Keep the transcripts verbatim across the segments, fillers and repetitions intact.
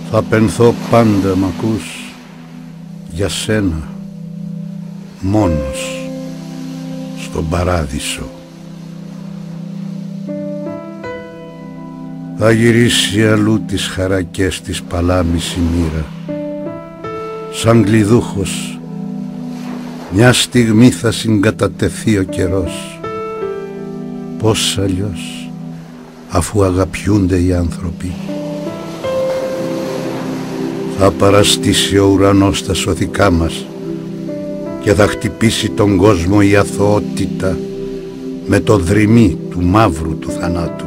Θα πενθώ πάντα, μ' ακούς, για σένα, μόνος, στον παράδεισο. Θα γυρίσει αλλού τις χαρακές της παλάμης η μοίρα. Σαν γλυδούχος, μια στιγμή θα συγκατατεθεί ο καιρός. Πώς αλλιώς, αφού αγαπιούνται οι άνθρωποι. Θα παραστήσει ο ουρανός τα σωθικά μας και θα χτυπήσει τον κόσμο η αθωότητα με το δρυμί του μαύρου του θανάτου.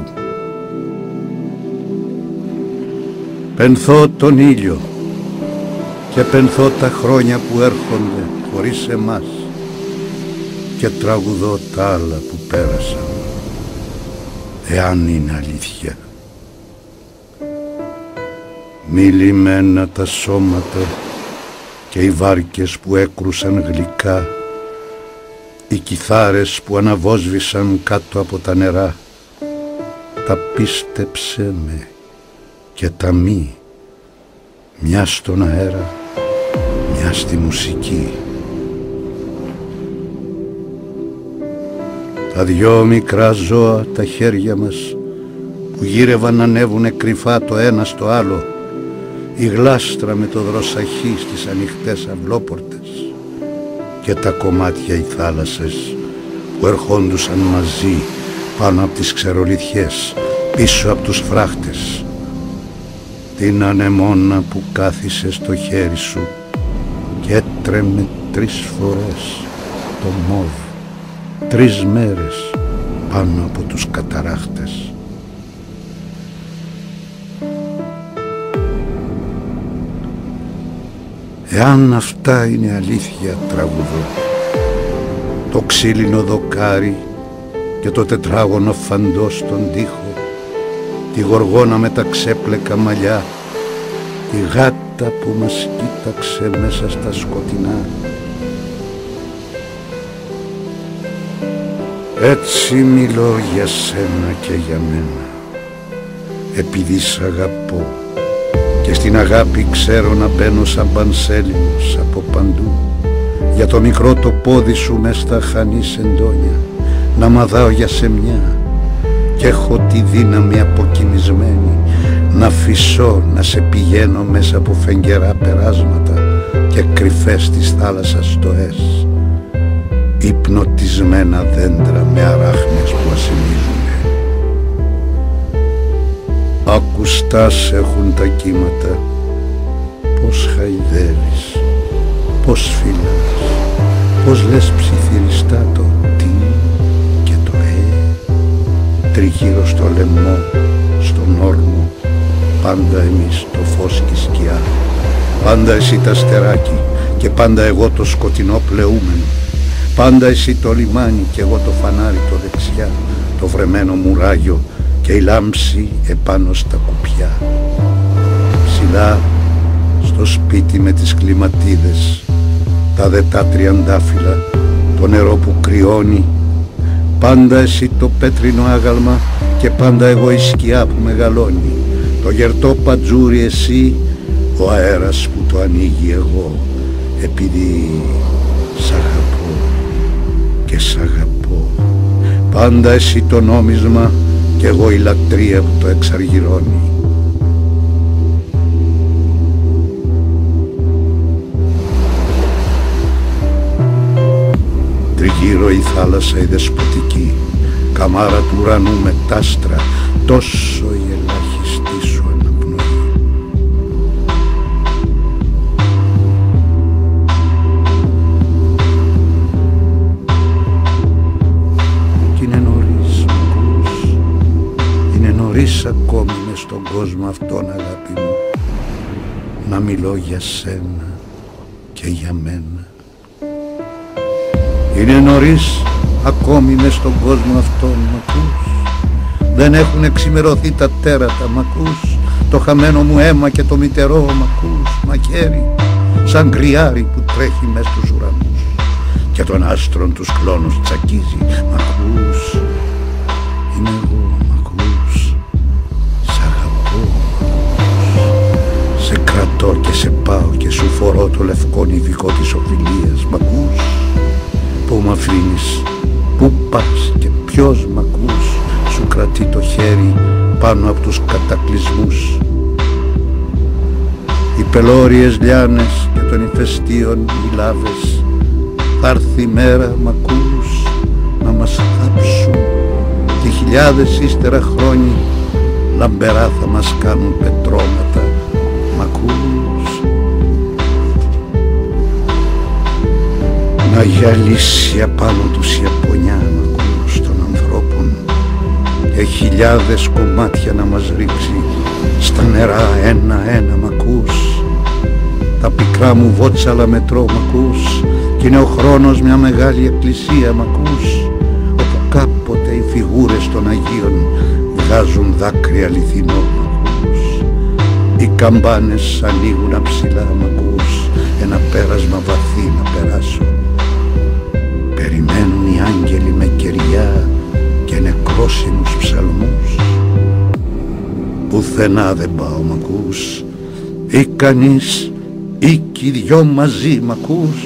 Πενθώ τον ήλιο και πενθώ τα χρόνια που έρχονται χωρίς εμάς και τραγουδώ τα άλλα που πέρασαν, εάν είναι αλήθεια. Μη λυμμένα τα σώματα και οι βάρκες που έκρουσαν γλυκά, οι κιθάρες που αναβόσβησαν κάτω από τα νερά, τα πίστεψέ με και τα μη, μια στον αέρα, μια στη μουσική. Τα δυο μικρά ζώα τα χέρια μας που γύρευαν να ανέβουνε κρυφά το ένα στο άλλο, η γλάστρα με το δροσαχή στις ανοιχτές αυλόπορτες και τα κομμάτια οι θάλασσες που ερχόντουσαν μαζί πάνω από τις ξερολιθιές, πίσω από τους φράχτες. Την ανεμόνα που κάθισε στο χέρι σου και έτρεμε τρεις φορές το μόβ, τρεις μέρες πάνω από τους καταράχτες. Εάν αυτά είναι αλήθεια, τραγουδώ, το ξύλινο δοκάρι και το τετράγωνο φαντό στον τοίχο, τη γοργόνα με τα ξέπλεκα μαλλιά, τη γάτα που μας κοίταξε μέσα στα σκοτεινά. Έτσι μιλώ για σένα και για μένα, επειδή σ' αγαπώ και στην αγάπη ξέρω να μπαίνω σαν πανσέλινος από παντού, για το μικρό το πόδι σου μες στα χανή σεντόνια, να μαδάω για σεμιά και έχω τη δύναμη αποκοιμισμένη να φυσώ, να σε πηγαίνω μέσα από φεγγερά περάσματα και κρυφές της θάλασσας στοές, υπνοτισμένα δέντρα με αράχνες που ασημίζουνε. Ακουστά σ' έχουν τα κύματα, πως χαϊδεύεις, πως φυλάς, πως λες ψιθυριστά το τι και το ε, τριγύρω στο λαιμό, στον όρμο, πάντα εμείς το φως και η σκιά, πάντα εσύ τα αστεράκι και πάντα εγώ το σκοτεινό πλεούμενο, πάντα εσύ το λιμάνι και εγώ το φανάρι το δεξιά, το βρεμένο μουράγιο και η λάμψη επάνω στα κουπιά. Ψηλά στο σπίτι με τις κλιματίδες, τα δετά τριαντάφυλλα, το νερό που κρυώνει, πάντα εσύ το πέτρινο άγαλμα και πάντα εγώ η σκιά που μεγαλώνει, το γερτό πατζούρι εσύ, ο αέρας που το ανοίγει εγώ, επειδή σ' αγαπώ και σ' αγαπώ, πάντα εσύ το νόμισμα κι εγώ η λατρεία που το εξαργυρώνει. Τριγύρω η θάλασσα η δεσποτική, καμάρα του ουρανού με τάστρα, τόσο η ελάχιστη σου αναπνοή. Κι είναι νωρίς, ακούς, είναι νωρίς ακόμη μες στον κόσμο αυτόν, αγάπη μου, να μιλώ για σένα και για μένα. Είναι νωρίς ακόμη μες στον κόσμο αυτόν, μ' ακούς, δεν έχουν εξημερωθεί τα τέρατα, μ' ακούς, το χαμένο μου αίμα και το μητερό, μ' ακούς, μαχαίρι σαν γκριάρι που τρέχει μες στους ουρανούς και των άστρων τους κλόνους τσακίζει, μ' ακούς, είναι εγώ, μ' ακούς, σ' αγαπώ, μ' ακούς, σε φορώ το λευκό νηβικό της οφειλίας. Μ' ακούς? Πού μ' αφήνεις? Πού πας και ποιος μ' ακούς? Σου κρατεί το χέρι πάνω από τους κατακλυσμούς. Οι πελώριες λιάνες και των ηφαιστείων οι λάβες. Θα έρθει η μέρα, μ' ακούς, να μας θάψουν και χιλιάδες ύστερα χρόνια λαμπερά θα μας κάνουν πετρώματα. Μ' ακούς? Να γυαλίσει απάνω τους η απονιά, μ' ακούς, των ανθρώπων και χιλιάδες κομμάτια να μας ρίξει στα νερά ένα-ένα. Μ' ακούς? Τα πικρά μου βότσαλα μετρώ, μ' ακούς, κι είναι ο χρόνος μια μεγάλη εκκλησία. Μ' ακούς? Όπου κάποτε οι φιγούρες των Αγίων βγάζουν δάκρυ αληθινό. Μ' ακούς? Οι καμπάνες ανοίγουν αψηλά. Μ' ακούς? Ένα πέρασμα βαθύ να περάσω. Περιμένουν οι άγγελοι με κεριά και νεκρόσιμους ψαλμούς. Πουθενά δεν πάω, μ' ακούς, ή κανείς ή κι οι δυο μαζί. Μ' ακούς?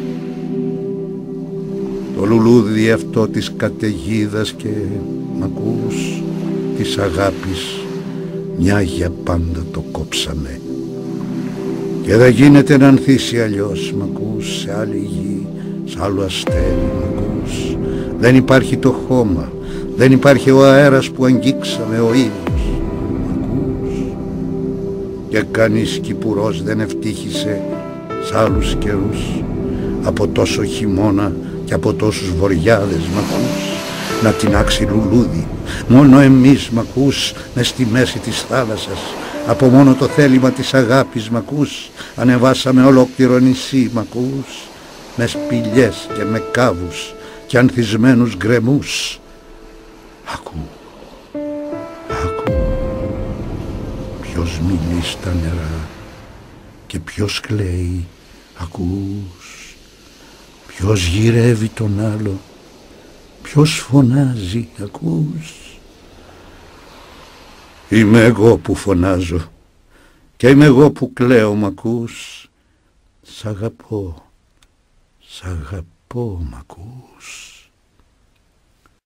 Το λουλούδι αυτό της καταιγίδας και μ' ακούς, της αγάπης μια για πάντα το κόψαμε και δεν γίνεται να ανθίσει αλλιώς. Μ' ακούς? Σε άλλη γη, σ' άλλο αστέρι. Μ' ακούς? Δεν υπάρχει το χώμα, δεν υπάρχει ο αέρας που αγγίξαμε, ο ήλιος. Μ' ακούς? Και κανείς κυπουρός δεν ευτύχησε σ' άλλους καιρούς από τόσο χειμώνα και από τόσους βοριάδες. Μ' ακούς? Να τεινάξει λουλούδι, μόνο εμείς. Μ' ακούς? Μες στη μέση της θάλασσας, από μόνο το θέλημα της αγάπης. Μ' ακούς? Ανεβάσαμε ολόκληρο νησί. Μ' ακούς? Με σπηλιές και με κάβους και ανθισμένους γκρεμούς. Ακού, ακού, ποιος μιλεί στα νερά και ποιος κλαίει. Ακούς? Ποιος γυρεύει τον άλλο, ποιος φωνάζει. Ακούς? Είμαι εγώ που φωνάζω και είμαι εγώ που κλαίω. Μ' ακούς? Σ' αγαπώ, σ' αγαπώ. Μ' ακούς?